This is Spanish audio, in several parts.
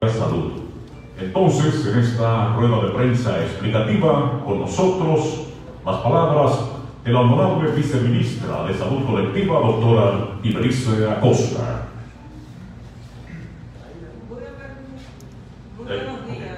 Salud. Entonces, en esta rueda de prensa explicativa, con nosotros, las palabras de la honorable viceministra de Salud Colectiva, doctora Iberice Acosta. Buenos días.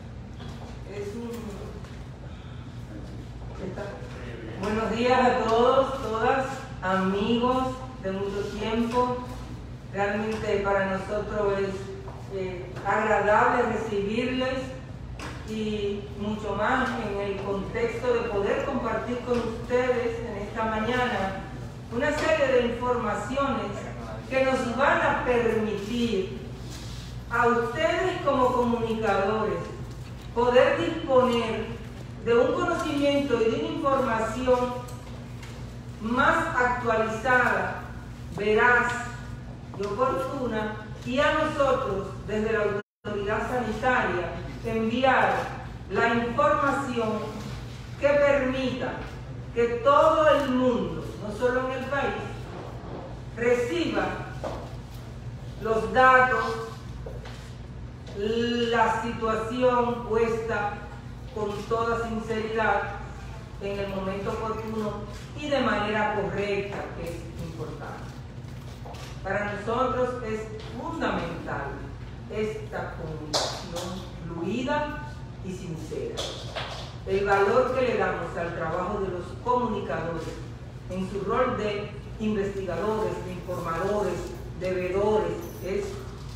Buenos días a todos, todas, amigos de mucho tiempo. Realmente para nosotros es agradable recibirles y mucho más en el contexto de poder compartir con ustedes en esta mañana una serie de informaciones que nos van a permitir a ustedes como comunicadores poder disponer de un conocimiento y de una información más actualizada, veraz y oportuna, y a nosotros, desde la autoridad sanitaria, enviar la información que permita que todo el mundo, no solo en el país, reciba los datos, la situación puesta con toda sinceridad en el momento oportuno y de manera correcta, que es importante. Para nosotros es fundamental esta comunicación fluida y sincera. El valor que le damos al trabajo de los comunicadores en su rol de investigadores, de informadores, de veedores, es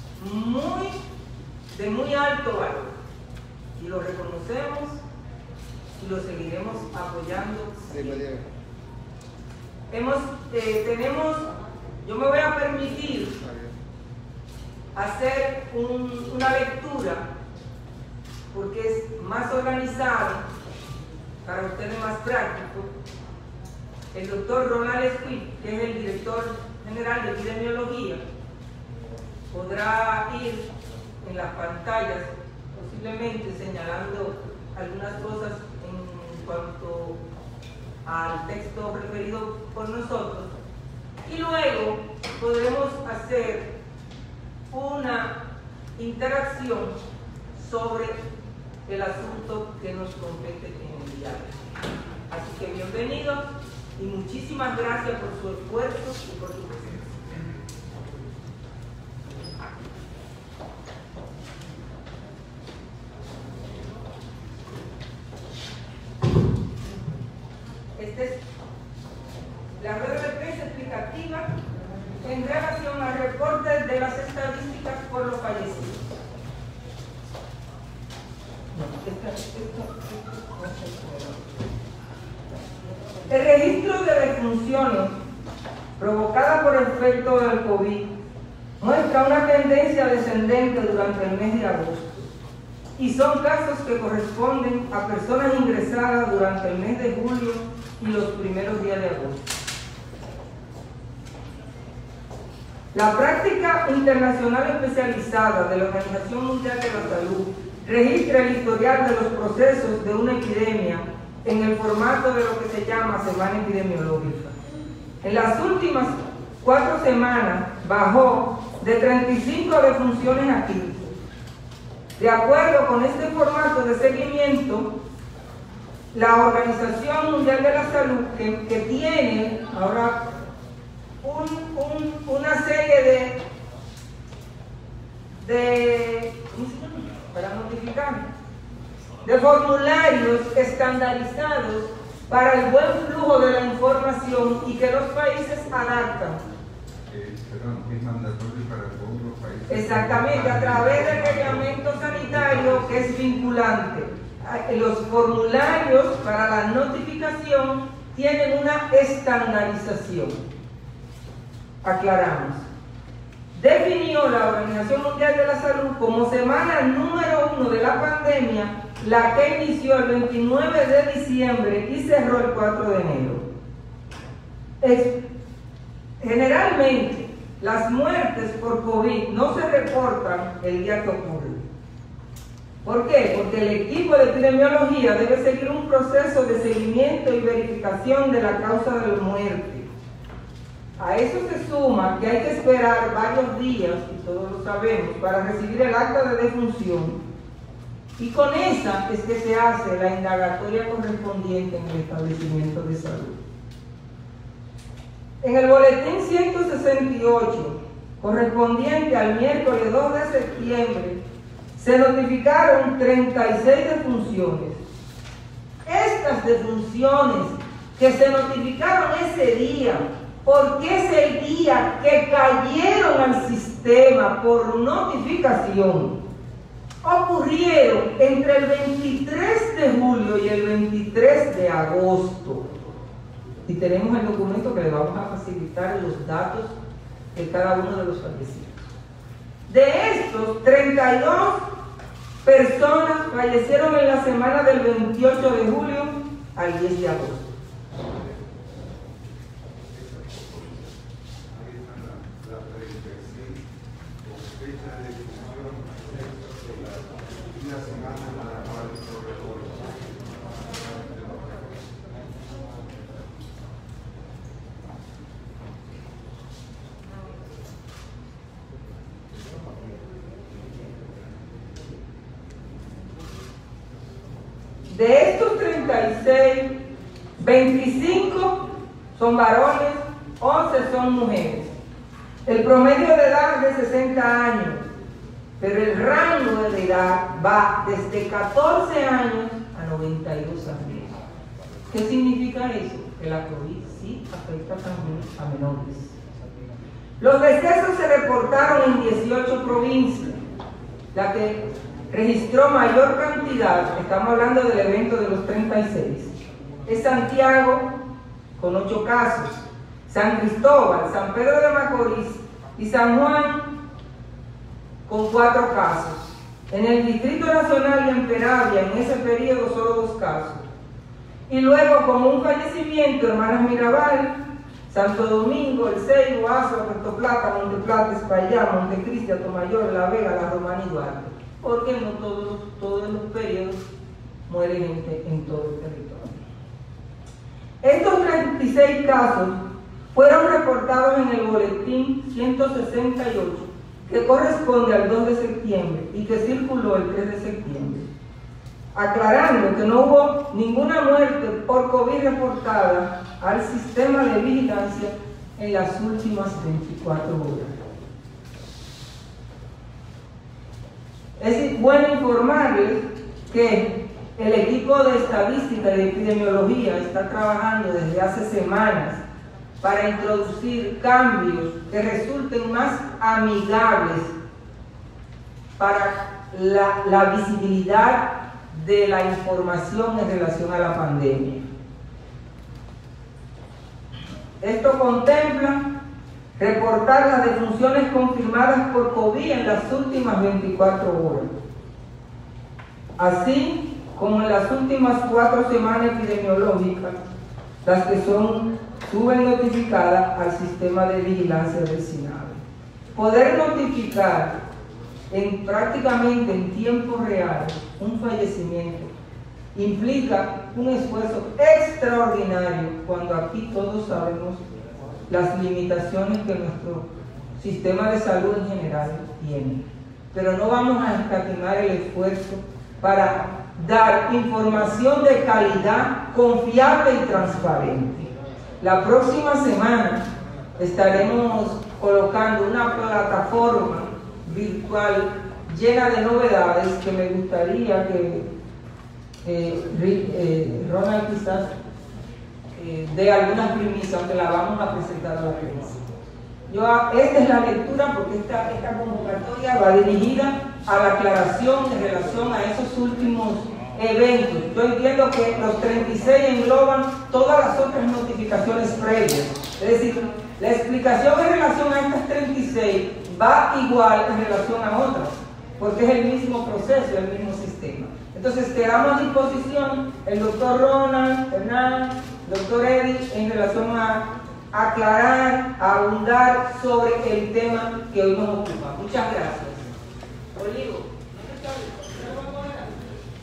de muy alto valor. Y lo reconocemos y lo seguiremos apoyando. Yo me voy a permitir hacer una lectura porque es más organizado, para ustedes más práctico. El doctor Ronald Esquí, que es el director general de epidemiología, podrá ir en las pantallas posiblemente señalando algunas cosas en cuanto al texto referido por nosotros. Y luego podremos hacer una interacción sobre el asunto que nos compete en el día de hoy. Así que bienvenidos y muchísimas gracias por su esfuerzo y por su presencia. Esta es la rueda de prensa explicativa en relación al reporte de las estadísticas por los fallecidos. El registro de defunciones provocada por efecto del COVID muestra una tendencia descendente durante el mes de agosto y son casos que corresponden a personas ingresadas durante el mes de julio y los primeros días de agosto. La práctica internacional especializada de la Organización Mundial de la Salud registra el historial de los procesos de una epidemia en el formato de lo que se llama semana epidemiológica. En las últimas 4 semanas bajó de 35 defunciones a 15. De acuerdo con este formato de seguimiento, la Organización Mundial de la Salud, que tiene ahora una serie para notificar, de formularios estandarizados para el buen flujo de la información y que los países adaptan. Es mandatorio para todos los países. Exactamente, a través del reglamento sanitario que es vinculante. Los formularios para la notificación tienen una estandarización. Aclaramos. Definió la Organización Mundial de la Salud como semana número 1 de la pandemia, la que inició el 29 de diciembre y cerró el 4 de enero. Generalmente, las muertes por COVID no se reportan el día que ocurre. ¿Por qué? Porque el equipo de epidemiología debe seguir un proceso de seguimiento y verificación de la causa de la muerte. A eso se suma que hay que esperar varios días, y todos lo sabemos, para recibir el acta de defunción, y con esa es que se hace la indagatoria correspondiente en el establecimiento de salud. En el boletín 168, correspondiente al miércoles 2 de septiembre, se notificaron 36 defunciones. Estas defunciones que se notificaron ese día, porque es el día que cayeron al sistema por notificación, ocurrieron entre el 23 de julio y el 23 de agosto. Y tenemos el documento que le vamos a facilitar los datos de cada uno de los fallecidos. De estos, 32 personas fallecieron en la semana del 28 de julio al 10 de agosto. De estos 36, 25 son varones, 11 son mujeres. El promedio de edad es de 60 años, pero el rango de edad va desde 14 años a 92 años. ¿Qué significa eso? Que la COVID sí afecta también a menores. Los decesos se reportaron en 18 provincias. La que registró mayor cantidad, estamos hablando del evento de los 36, es Santiago con 8 casos, San Cristóbal, San Pedro de Macorís y San Juan con 4 casos. En el Distrito Nacional y en Peravia, en ese periodo, solo 2 casos. Y luego, como un fallecimiento, Hermanas Mirabal, Santo Domingo, El Ceibo, Azua, Puerto Plata, Monte Plata, Espaillá, Montecristi, Atomayor, La Vega, La Romana y Duarte. Porque no todos los periodos muere gente en todo el territorio. Estos 36 casos fueron reportados en el boletín 168, que corresponde al 2 de septiembre y que circuló el 3 de septiembre, aclarando que no hubo ninguna muerte por COVID reportada al sistema de vigilancia en las últimas 24 horas. Es bueno informarles que el equipo de estadística y de epidemiología está trabajando desde hace semanas para introducir cambios que resulten más amigables para la visibilidad de la información en relación a la pandemia. Esto contempla reportar las defunciones confirmadas por COVID en las últimas 24 horas, así como en las últimas 4 semanas epidemiológicas, las que suben notificadas al sistema de vigilancia del SINAVE. Poder notificar prácticamente en tiempo real un fallecimiento implica un esfuerzo extraordinario, cuando aquí todos sabemos las limitaciones que nuestro sistema de salud en general tiene. Pero no vamos a escatimar el esfuerzo para dar información de calidad, confiable y transparente. La próxima semana estaremos colocando una plataforma virtual llena de novedades que me gustaría que Ronald quizás de algunas primicias, aunque la vamos a presentar a la prensa. Esta es la lectura, porque esta convocatoria va dirigida a la aclaración en relación a esos últimos eventos. Yo entiendo que los 36 engloban todas las otras notificaciones previas. Es decir, la explicación en relación a estas 36 va igual en relación a otras, porque es el mismo proceso, el mismo sistema. Entonces quedamos a disposición el doctor Ronald, Hernán, doctor Eddie, en relación a aclarar, a abundar sobre el tema que hoy nos ocupa. Muchas gracias. Olivo.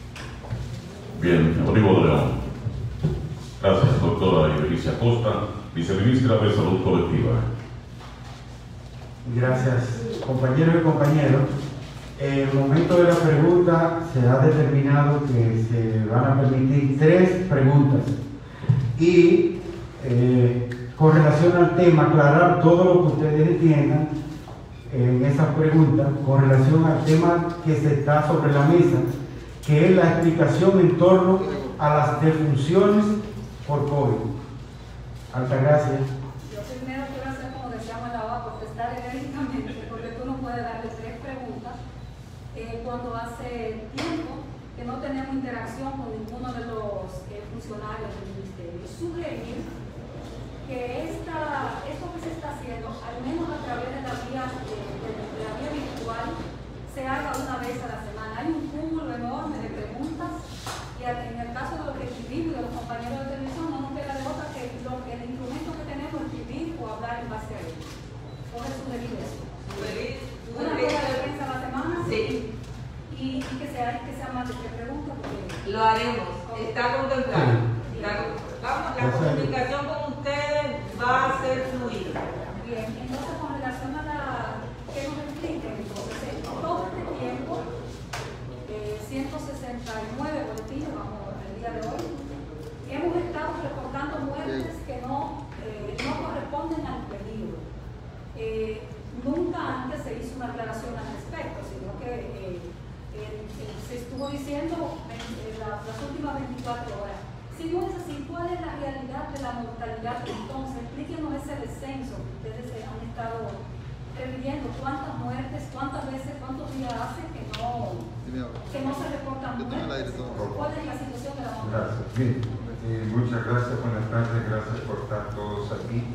Bien, Olivo de León. Gracias, doctora Ibelicia Costa. Viceministra de Salud Colectiva. Gracias, compañeros y compañeros. En el momento de la pregunta se ha determinado que se van a permitir 3 preguntas y con relación al tema, aclarar todo lo que ustedes entiendan en esas preguntas con relación al tema que se está sobre la mesa, que es la explicación en torno a las defunciones por COVID. Altagracia. Yo primero quiero hacer como decíamos en la OA, contestar enérgicamente, porque tú no puedes darle 3 preguntas cuando hace tiempo que no tenemos interacción con ninguno de los funcionarios del ministerio. Sugerir que esto que se está haciendo, al menos a través de la vía virtual, se haga una vez a la semana. Hay un cúmulo enorme de preguntas y en el caso de los que escribimos y de los compañeros de televisión no nos queda de otra que el instrumento que tenemos es escribir o hablar en base a él. ¿Puedes sugerir eso? ¿Una rueda de prensa a la semana? Sí. Y que sea más de 3 preguntas. Lo haremos. Está contemplado. Vamos, la comunicación con ustedes va a ser fluida. Bien, entonces con relación a que nos expliquen, entonces, todo este tiempo, 169 boletines, vamos, el día de hoy, hemos estado reportando muertes que no corresponden al periodo. Nunca antes se hizo una aclaración al respecto, sino que se estuvo diciendo las últimas 24 horas. Si no es así, ¿cuál es la realidad de la mortalidad? Entonces, explíquenos ese descenso que ustedes han estado previendo. ¿Cuántas muertes, cuántas veces, cuántos días hace que no se reportan muertes? ¿Cuál es la situación de la mortalidad? Gracias. Bien. Muchas gracias, buenas tardes, gracias por estar todos aquí.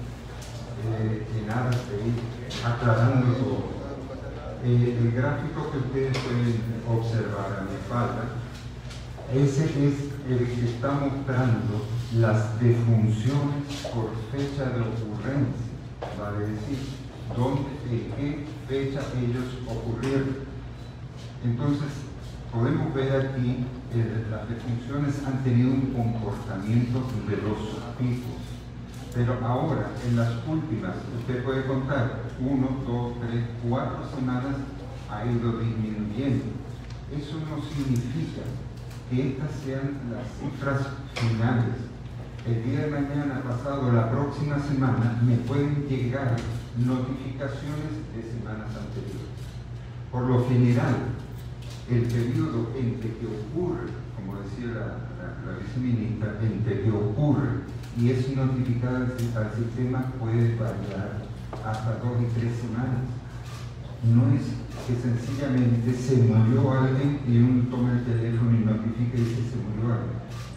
Y nada, seguir aclarando todo. El gráfico que ustedes pueden observar a mi espalda, ese es el que está mostrando las defunciones por fecha de ocurrencia, vale decir, en qué fecha ellos ocurrieron. Entonces, podemos ver aquí que las defunciones han tenido un comportamiento de los picos, pero ahora, en las últimas, usted puede contar 1, 2, 3, 4 semanas ha ido disminuyendo. Eso no significa que estas sean las cifras finales. El día de mañana pasado, la próxima semana, me pueden llegar notificaciones de semanas anteriores. Por lo general, el periodo entre que ocurre, como decía la viceministra, entre que ocurre y es notificada al sistema puede variar hasta 2 y 3 semanas. No es que sencillamente se murió alguien y uno toma el teléfono y notifica y dice se murió alguien.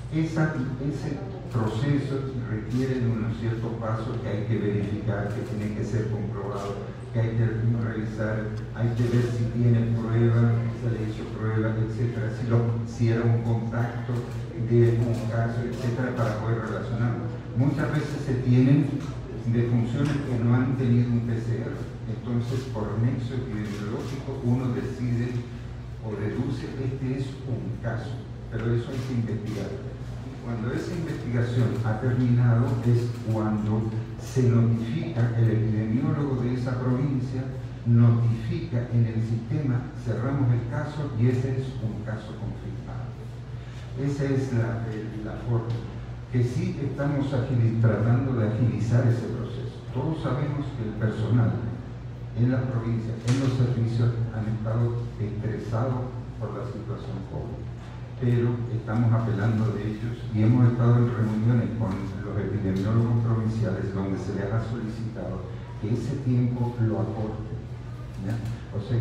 Ese proceso requiere de unos ciertos pasos que hay que verificar, que tiene que ser comprobado, que hay que revisar, hay que ver si tiene prueba, se le hizo prueba, etcétera, si era un contacto de un caso, etcétera, para poder relacionarlo. Muchas veces se tienen defunciones que no han tenido un PCR. Entonces, por nexo epidemiológico, uno decide o deduce este es un caso, pero eso hay que investigar. Cuando esa investigación ha terminado es cuando se notifica, el epidemiólogo de esa provincia notifica en el sistema, cerramos el caso y ese es un caso confirmado. Esa es la forma. Que sí estamos tratando de agilizar ese proceso. Todos sabemos que el personal en la provincia, en los servicios, han estado estresados por la situación COVID. Pero estamos apelando de ellos y hemos estado en reuniones con los epidemiólogos provinciales donde se les ha solicitado que ese tiempo lo acorten. ¿Ya? O sea,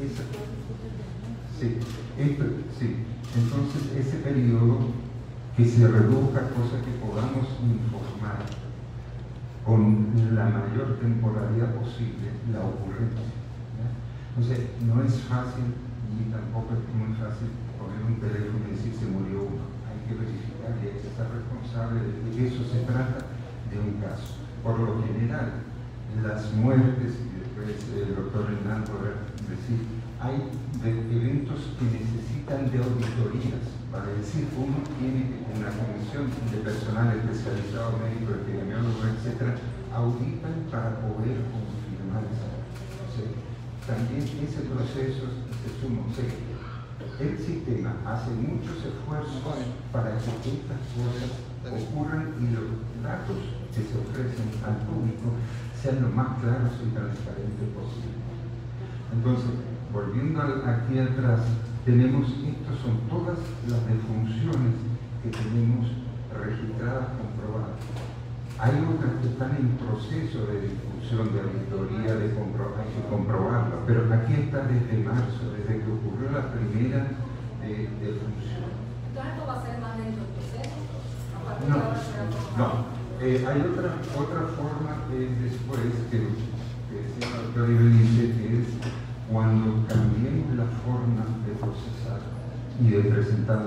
entonces ese periodo que se reduzca, cosa que podamos informar con la mayor temporalidad posible la ocurrencia. ¿Ya? Entonces, no es fácil ni tampoco es muy fácil poner un teléfono y decir se murió uno. Hay que verificar y hay que ser responsable de que eso se trata de un caso. Por lo general, las muertes, y después el doctor Hernán podrá decir, hay eventos que necesitan de auditorías. Para decir, uno tiene una comisión de personal especializado, médico, epidemiólogo, etc., auditan para poder confirmar esa cosa. También ese proceso se suma. El sistema hace muchos esfuerzos para que estas cosas ocurran y los datos que se ofrecen al público sean lo más claros y transparentes posible. Entonces, volviendo aquí atrás, estas son todas las defunciones que tenemos registradas, comprobadas. Hay otras que están en proceso de difusión, de auditoría, hay que comprobarlas, pero aquí está desde marzo, desde que ocurrió la primera defunción. Entonces, ¿esto va a ser más dentro del proceso? No. Hay otra forma después que decía el doctor Ibelice, que es cuando cambiemos la forma de procesar y de presentar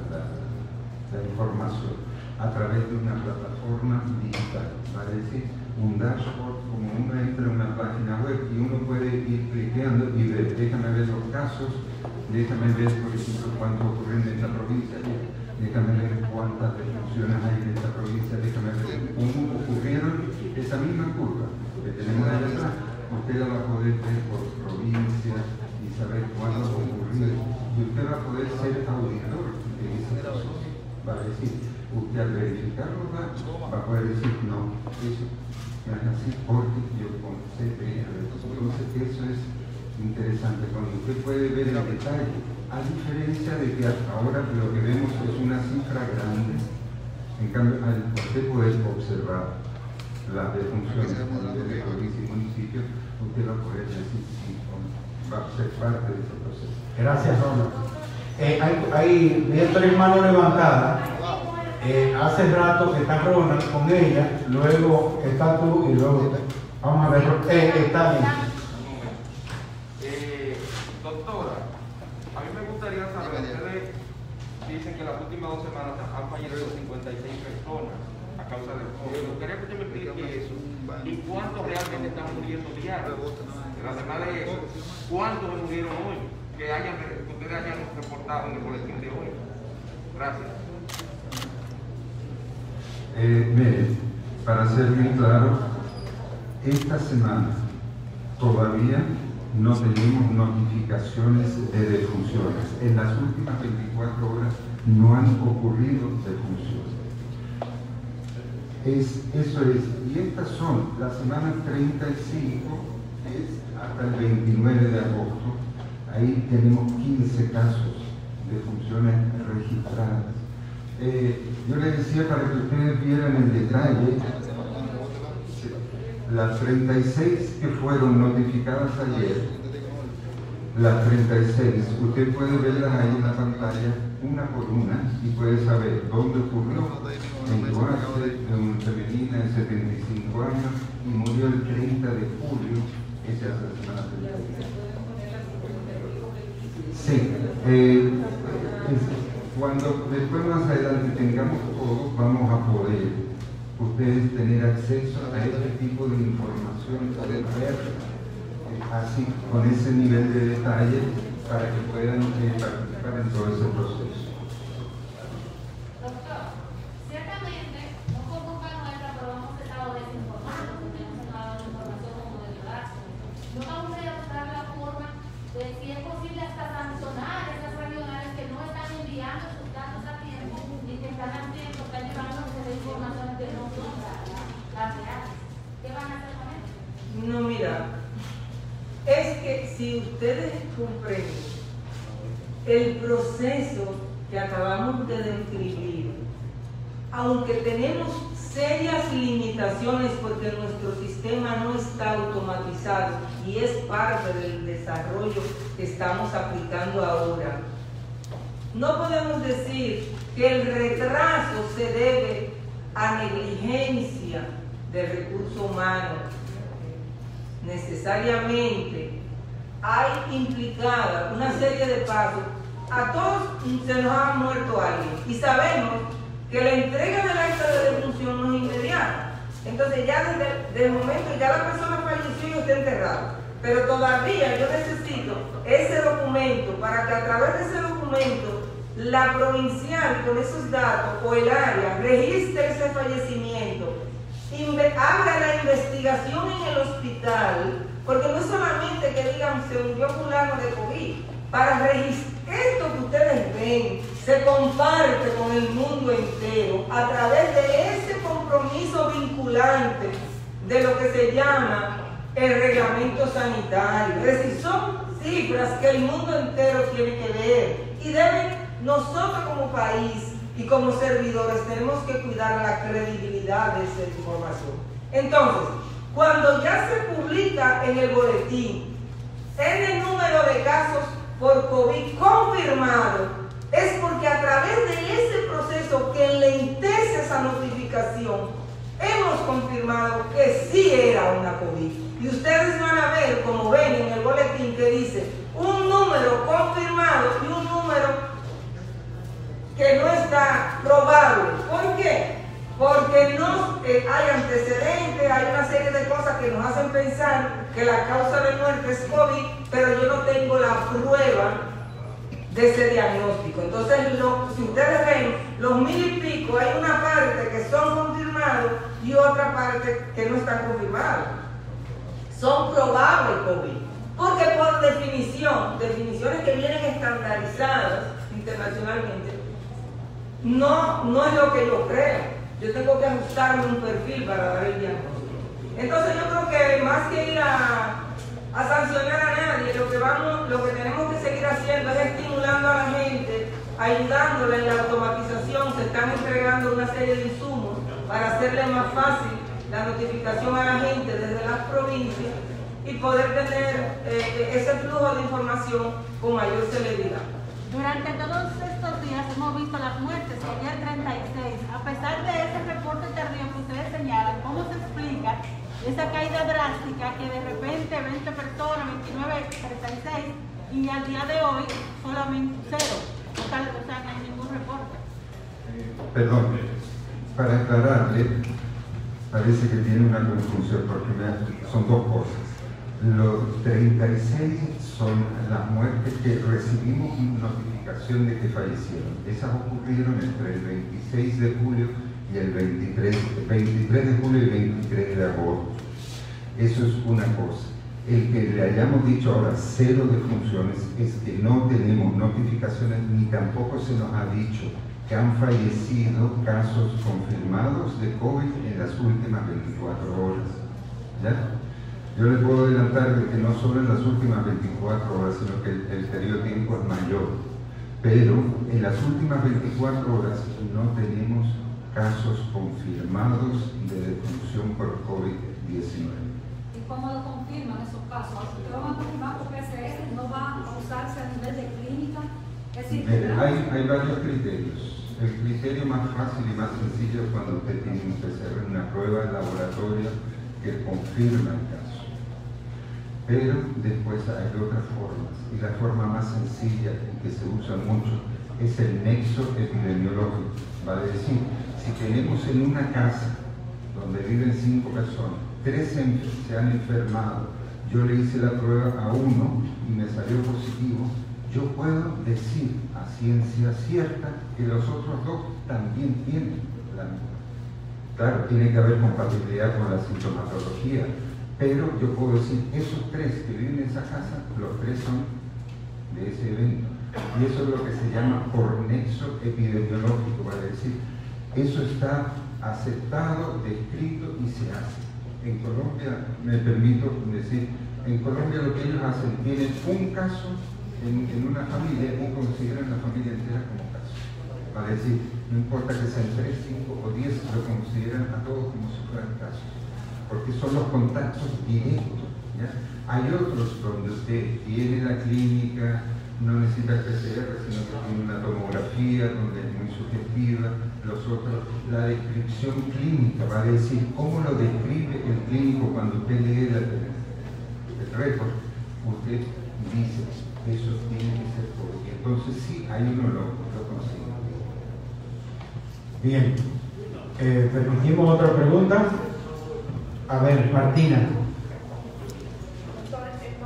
la información a través de una plataforma digital, ¿vale? Es decir, un dashboard, como uno entra en una página web y uno puede ir cliqueando y ver, déjame ver los casos, déjame ver, por ejemplo, cuánto ocurren en esta provincia, déjame ver cuántas defunciones hay en esta provincia, déjame ver cómo ocurrieron esa misma curva que tenemos allá atrás. Usted la va a poder ver por provincia y saber cuándo ocurrió. Y usted va a poder ser auditor de ese proceso. Va a decir, usted al verificar los datos va a poder decir, no, eso no es así porque yo sé de eso. Entonces eso es interesante, cuando usted puede ver el detalle, a diferencia de que hasta ahora lo que vemos es una cifra grande. En cambio, al usted poder observar las defunciones a nivel de provincia y municipio, usted va a poder decir si va a ser parte de ese proceso. Gracias, Ronald. Hay tres manos levantadas. Hace rato que está Ronald con ella, luego está tú y luego vamos a ver. Está bien. Doctora, a mí me gustaría saber, ustedes dicen que las últimas 2 semanas han fallecido 56 personas a causa del COVID. Me gustaría que usted me explique eso. ¿Y cuántos realmente están muriendo diarios? Además de eso, ¿cuántos murieron hoy? Que ustedes hayan reportado en el boletín de hoy. Gracias. Mire, para ser bien claro, esta semana todavía no tenemos notificaciones de defunciones. En las últimas 24 horas no han ocurrido defunciones. Eso es, y estas son la semana 35, es hasta el 29 de agosto. Ahí tenemos 15 casos de defunciones registradas. Yo les decía para que ustedes vieran el detalle, las 36 que fueron notificadas ayer, las 36, usted puede verlas ahí en la pantalla, una por una, y puede saber dónde ocurrió. En Guarce, de una femenina de 75 años, y murió el 30 de julio, esa es la semana 36. Sí, cuando después más adelante tengamos todo, vamos a poder ustedes tener acceso a este tipo de información, poder ver así, con ese nivel de detalle, para que puedan participar en todo ese proceso. Doctor, ciertamente, no por culpa nuestra, pero hemos estado desinformando, porque hemos dado información como de ayudarse. No vamos a buscar la forma de si es posible hasta sancionar esas regionales que no están enviando sus datos a tiempo y que están haciendo, están llevando de información que no son las reales. ¿Qué van a hacer con eso? No, mira, es que si ustedes comprenden el proceso que acabamos de describir, aunque tenemos serias limitaciones porque nuestro sistema no está automatizado y es parte del desarrollo que estamos aplicando ahora, no podemos decir que el retraso se debe a negligencia del recurso humano. Necesariamente hay implicada una serie de pasos. A todos se nos ha muerto alguien y sabemos que la entrega del acta de defunción no es inmediata. Entonces ya desde el momento ya la persona falleció y está enterrada. pero todavía yo necesito ese documento para que a través de ese documento la provincial con esos datos o el área registre ese fallecimiento, abra la investigación en el hospital, porque no es solamente que digan se murió fulano de COVID, para registrar esto que ustedes ven se comparte con el mundo entero a través de ese compromiso vinculante de lo que se llama el reglamento sanitario. Es decir, son cifras que el mundo entero tiene que ver y nosotros como país y como servidores tenemos que cuidar la credibilidad de esa información. Entonces, cuando ya se publica en el boletín el número de casos por COVID confirmado, es porque a través de ese proceso que le interesa esa notificación, hemos confirmado que sí era una COVID. Y ustedes van a ver, como ven en el boletín, que dice un número confirmado y un número que no está probable. ¿Por qué? Porque no hay antecedentes, hay una serie de cosas que nos hacen pensar que la causa de muerte es COVID, pero yo no tengo la prueba de ese diagnóstico. Entonces, si ustedes ven, los 1000 y pico, hay una parte que son confirmados y otra parte que no están confirmados. Son probables COVID. Porque por definiciones que vienen estandarizadas internacionalmente, no es lo que yo creo. Yo tengo que ajustarme un perfil para dar el diagnóstico. Entonces yo creo que más que ir a sancionar a nadie, lo que tenemos que seguir haciendo es estimulando a la gente, ayudándola en la automatización. Se están entregando una serie de insumos para hacerle más fácil la notificación a la gente desde las provincias y poder tener ese flujo de información con mayor celeridad. Durante todos estos días hemos visto las muertes, ayer 36. A pesar de ese reporte tardío que ustedes señalan, ¿cómo se explica esa caída drástica que de repente 20 personas, 29, 36 y al día de hoy solamente 0? O sea, no hay ningún reporte. Perdón, para aclararle, parece que tiene una confusión porque son dos cosas. Los 36 son las muertes que recibimos notificación de que fallecieron. Esas ocurrieron entre el 26 de julio y el 23 de julio y el 23 de agosto. Eso es una cosa. El que le hayamos dicho ahora 0 defunciones es que no tenemos notificaciones ni tampoco se nos ha dicho que han fallecido casos confirmados de COVID en las últimas 24 horas. ¿Ya? Yo les puedo adelantar de que no solo en las últimas 24 horas, sino que el periodo de tiempo es mayor. Pero en las últimas 24 horas no tenemos casos confirmados de defunción por COVID-19. ¿Y cómo lo confirman esos casos? ¿Ustedes lo van a confirmar por PCR? ¿No va a usarse a nivel de clínica? Hay varios criterios. El criterio más fácil y más sencillo es cuando usted tiene un PCR, una prueba de laboratorio que confirma el caso. Pero después hay otras formas, y la forma más sencilla y que se usa mucho es el nexo epidemiológico. Vale decir, si tenemos en una casa donde viven 5 personas, 3 se han enfermado, yo le hice la prueba a uno y me salió positivo, yo puedo decir a ciencia cierta que los otros 2 también tienen la misma. Claro, tiene que haber compatibilidad con la sintomatología, pero yo puedo decir, esos 3 que viven en esa casa, los 3 son de ese evento. Y eso es lo que se llama por nexo epidemiológico, vale decir, eso está aceptado, descrito y se hace. En Colombia, me permito decir, en Colombia lo que ellos hacen, tienen un caso en una familia y consideran la familia entera como caso. Vale decir, no importa que sean 3, 5 o 10, lo consideran a todos como si fueran casos, porque son los contactos directos. ¿Ya? Hay otros donde usted tiene la clínica, no necesita el PCR, sino que tiene una tomografía donde es muy subjetiva. Los otros, la descripción clínica, vale decir, cómo lo describe el clínico cuando usted lee el récord, usted dice, eso tiene que ser todo. Entonces sí, hay uno lo consigue. Bien, permitimos otra pregunta. A ver, Martina. Doctor,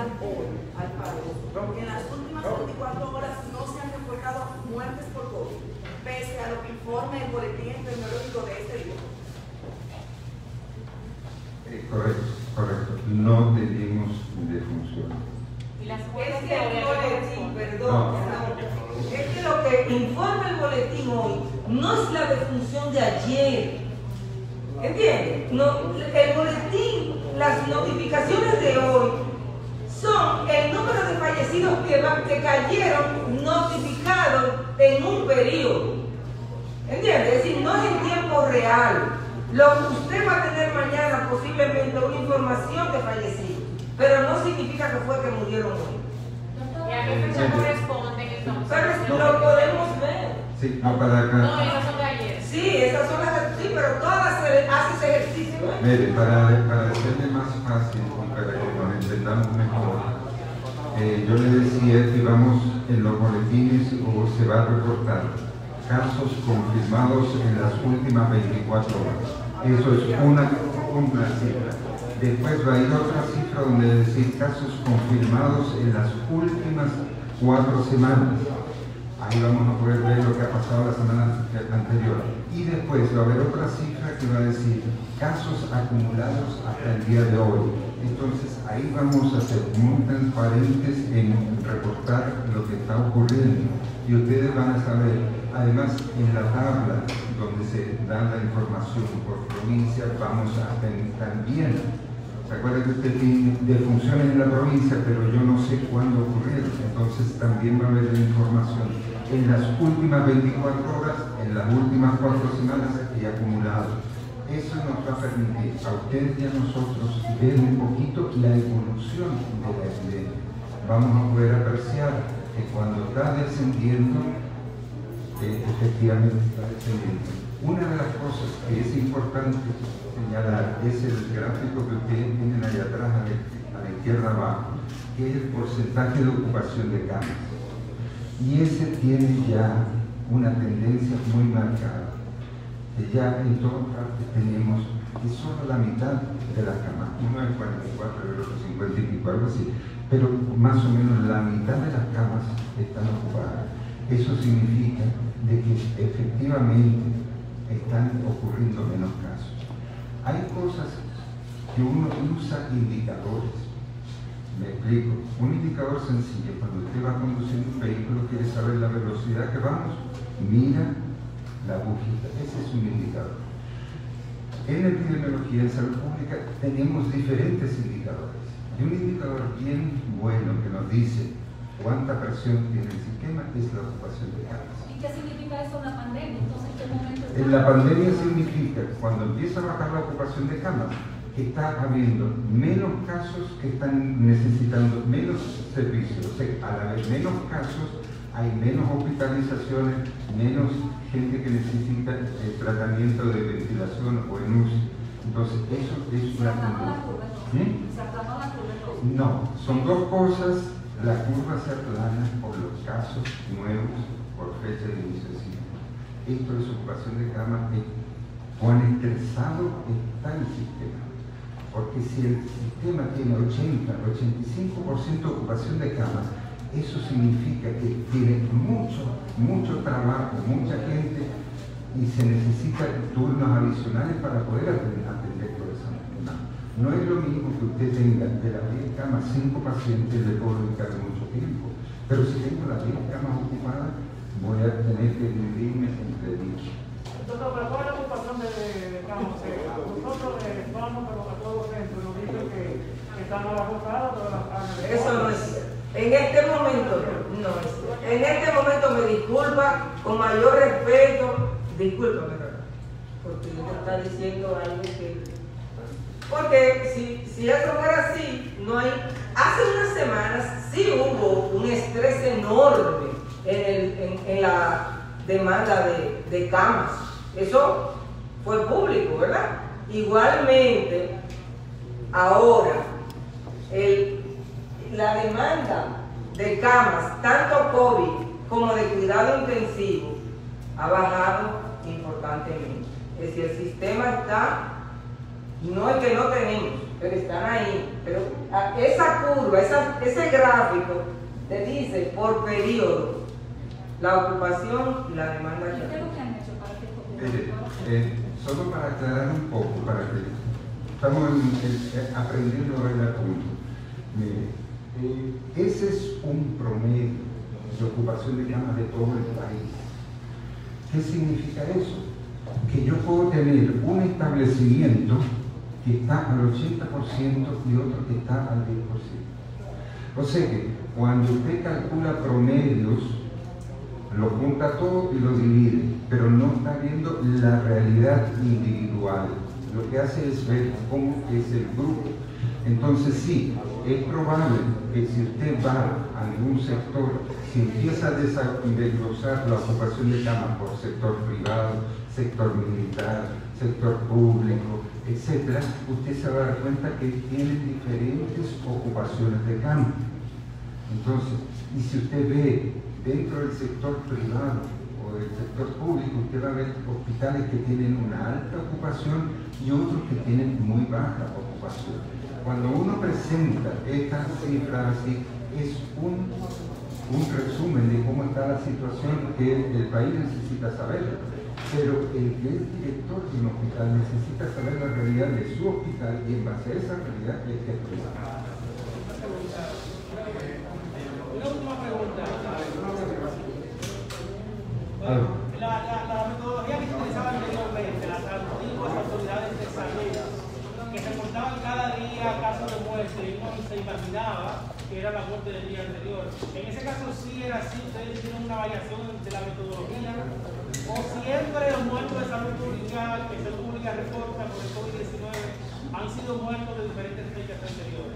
llegar hoy al país, porque en las últimas 24 horas no se han reportado muertes por COVID, pese a lo que informa el boletín epidemiológico de este día. Correcto. No tenemos defunciones. Y las Es que el boletín, perdón, es que lo que informa el boletín hoy no es la defunción de ayer. ¿Entiendes? No, el boletín, las notificaciones de hoy son el número de fallecidos que cayeron notificados en un periodo. ¿Entiendes? Es decir, no es en tiempo real. Lo que usted va a tener mañana posiblemente una información de fallecidos, pero no significa que fue que murieron hoy. ¿Y a qué fecha corresponden entonces? Pero lo podemos ver. Sí, no para acá. No, esas son de ayer. Sí, esas son las sí, pero todas hace ese ejercicio. Mire, para hacerle más fácil y para que nos entendamos mejor, yo le decía que vamos en los boletines o se va a reportar casos confirmados en las últimas 24 horas. Eso es una cifra. Después va a ir otra cifra donde decir casos confirmados en las últimas 4 semanas. Ahí vamos a poder ver lo que ha pasado la semana anterior. Y después va a haber otra cifra que va a decir casos acumulados hasta el día de hoy. Entonces ahí vamos a ser muy transparentes en reportar lo que está ocurriendo. Y ustedes van a saber, además en la tabla donde se da la información por provincia, vamos a tener también. ¿Se acuerdan que usted tiene defunciones en la provincia, pero yo no sé cuándo ocurrieron? Entonces también va a haber la información en las últimas 24 horas, en las últimas 4 semanas y acumulado. Eso nos va a permitir a ustedes y a nosotros ver un poquito la evolución de la epidemia. Vamos a poder apreciar que cuando está descendiendo, efectivamente está descendiendo. Una de las cosas que es importante señalar es el gráfico que ustedes tienen allá atrás a la izquierda abajo, que es el porcentaje de ocupación de camas. Y ese tiene ya una tendencia muy marcada. Ya en todas partes tenemos que solo la mitad de las camas, uno es 44, el otro 50 y pico, algo así, pero más o menos la mitad de las camas están ocupadas. Eso significa de que efectivamente están ocurriendo menos casos. Hay cosas que uno usa indicadores. Me explico. Un indicador sencillo, cuando usted va conduciendo un vehículo, quiere saber la velocidad que vamos, mira la bujita. Ese es un indicador. En epidemiología, en salud pública, tenemos diferentes indicadores. Y un indicador bien bueno que nos dice cuánta presión tiene el sistema es la ocupación de camas. ¿Y qué significa eso en la pandemia? Entonces, ¿en qué momento está? En la pandemia significa que cuando empieza a bajar la ocupación de camas, está habiendo menos casos que están necesitando menos servicios. O sea, al haber menos casos, hay menos hospitalizaciones, menos gente que necesita el tratamiento de ventilación o en UCI. Entonces, eso es una conducta. ¿Se aplanó la curva? No, son dos cosas. La curva se aplana por los casos nuevos por fecha de inicio de ciclo. Esto es ocupación de cama, cuán estresado está el sistema. Porque si el sistema tiene 80-85% de ocupación de camas, eso significa que tiene mucho trabajo, mucha gente y se necesitan turnos adicionales para poder atender toda esa enfermedad. No es lo mismo que usted tenga de las 10 camas 5 pacientes, le puedo dedicar mucho tiempo, pero si tengo las 10 camas ocupadas, voy a tener que dividirme entre 10. Doctor, pero ¿cuál es la ocupación de camas? Nosotros vamos a los acuerdos dentro y nos dicen que están agotadas todas las áreas. Eso no es cierto. En este momento no es cierto. En este momento me disculpa, con mayor respeto, discúlpame, porque yo te está diciendo algo que... Porque si eso fuera así, no hay... Hace unas semanas sí hubo un estrés enorme en la demanda de camas. Eso fue público, ¿verdad? Igualmente, ahora, la demanda de camas, tanto COVID como de cuidado intensivo, ha bajado importantemente. Es decir, el sistema está, no es que no tenemos, pero están ahí. Pero esa curva, ese gráfico te dice por periodo la ocupación y la demanda. ¿Qué es lo que han hecho para que solo para aclarar un poco, para que estamos aprendiendo a ver el punto. Ese es un promedio de ocupación de camas de todo el país. ¿Qué significa eso? Que yo puedo tener un establecimiento que está al 80% y otro que está al 10%. O sea que cuando usted calcula promedios, lo junta todo y lo divide, pero no está viendo la realidad individual. Lo que hace es ver cómo es el grupo. Entonces sí, es probable que si usted va a algún sector, si empieza a desglosar la ocupación de camas por sector privado, sector militar, sector público, etc., usted se va a dar cuenta que tienen diferentes ocupaciones de camas. Entonces, y si usted ve dentro del sector privado o del sector público, usted va a ver hospitales que tienen una alta ocupación y otros que tienen muy baja ocupación. Cuando uno presenta estas cifras así, es un resumen de cómo está la situación que el país necesita saber. Pero el que es director de un hospital necesita saber la realidad de su hospital y en base a esa realidad es que actúa. Una última pregunta. La metodología que se utilizaba anteriormente, las antiguas autoridades de salud, que reportaban cada día casos de muerte y uno se imaginaba que era la muerte del día anterior. En ese caso sí era así, ustedes tienen una variación de la metodología, o siempre los muertos de salud pública, que salud pública reporta por el COVID-19, han sido muertos de diferentes fechas anteriores.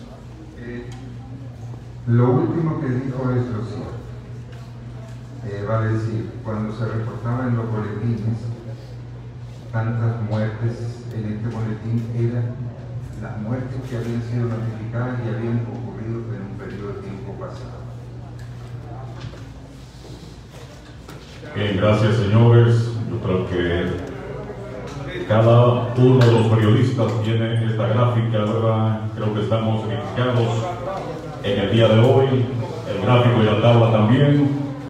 Lo último que dijo es lo siguiente. Vale decir, cuando se reportaba en los boletines tantas muertes en este boletín, eran las muertes que habían sido notificadas y habían ocurrido en un periodo de tiempo pasado. Bien, gracias señores. Yo creo que cada uno de los periodistas tiene esta gráfica, ¿verdad? Creo que estamos edificados en el día de hoy, el gráfico y la tabla también.